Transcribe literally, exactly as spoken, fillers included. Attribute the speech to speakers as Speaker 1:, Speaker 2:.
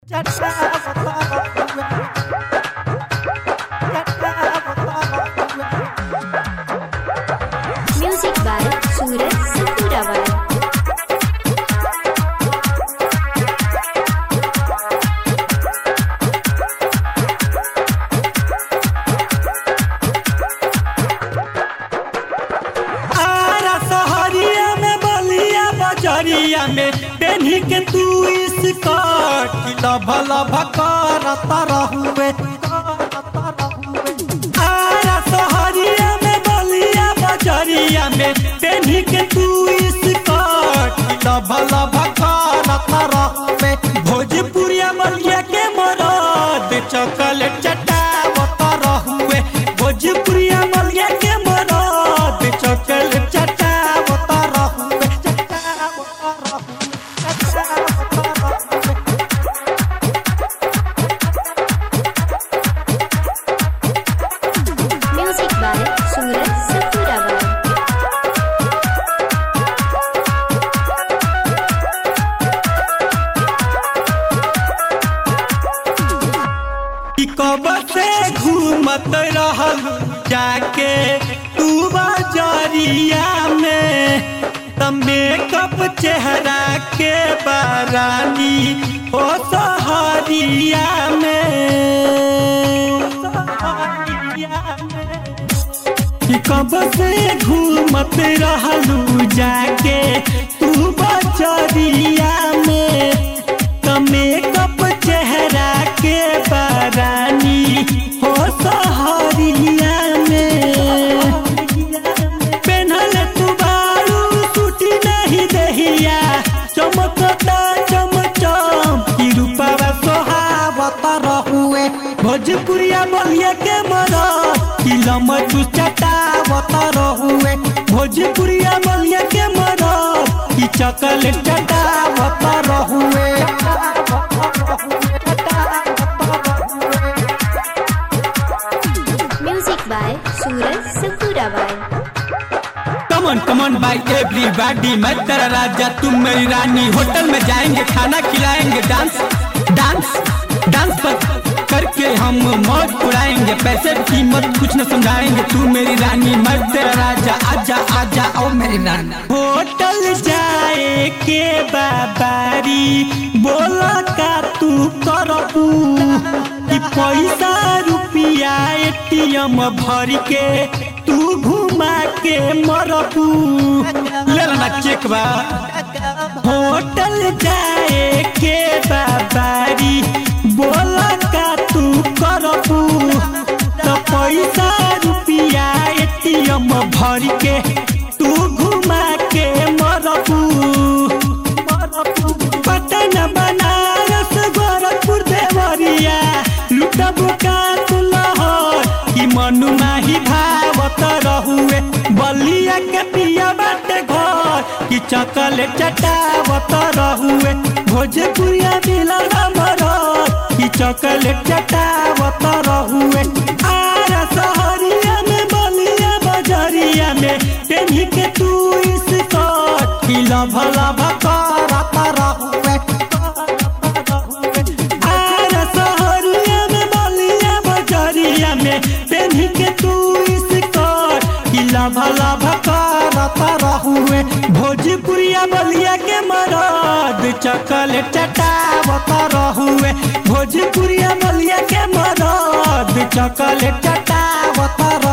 Speaker 1: Music by Suraj Santurawan.
Speaker 2: में पेन्ही के तू स्कर्ट लभ लभ करता रहुए आरा सहरिया में बलिया बजरिया में पेन्ही के तू स्कर्ट लभ लभ करता रहुए भोजपुरिया बलिया के मरद चॉकलेट चटावता रहुए भोजपुरिया बलिया के मरद चॉकलेट चटावता रहुए
Speaker 1: Music by Suraj Santurawan.
Speaker 2: कि कब से घूमत रहल जाके तू बाजारिया में त मेकअप चेहरा के बारानी हो सहरिया में कि कब से घूमत रहलू जाके तू बाजारिया में त मेकअप चेहरा के बारानी हो सहरिया में पेनहल तू बारू सूटी नहीं दहिया चमकता चमचम की रूपवा सोहावत रहुए भोजपुरिया बलिया के मरद की लमचू चटावत रहुए भोजपुरिया बलिया के मरद की चॉकलेट चटावत रहुए
Speaker 1: Music by Suraj Santurawan.
Speaker 2: कमन कमन बाई एवरीबॉडी मैं तेरा राजा तुम मेरी रानी होटल में जाएंगे खाना खिलाएंगे डांस डांस डांस पर करके हम मौज उड़ाएंगे पैसे की कीमत कुछ न समझाएंगे तू मेरी रानी मैं तेरा राजा आजा आजा ओ मेरी रानी होटल जाए के बाबारी बोला का तू करबू कि पैसा रुपया एटीएम भर के तू घुमा के मरबू ले लेना चेक बा होटल जाए के बाबारी बोला का तू करबू तो पैसा रुपया एटीएम भर के तू घुमा के मरबू पटना बनारस गोरखपुर देवरिया लुटबू का तू लहर कि मनु नाही भावत रहुए बलिया के पिया बाटे घर कि चॉकलेट चटावत रहुए भोजपुरिया मिला मरद कि चॉकलेट चटावत रहुए आरा सहरिया में बलिया बजरिया में पेन्ही के तू स्कर्ट कि लभ लभ करता रहुए आरा सहरिया में बलिया बजरिया में पेन्ही के तू स्कर्ट कि लभ लभ करता रहुए भोजपुरिया बलिया के मरद चॉकलेट चटावत रहुए भोजपुरिया बलिया के मरद चॉकलेट चटावत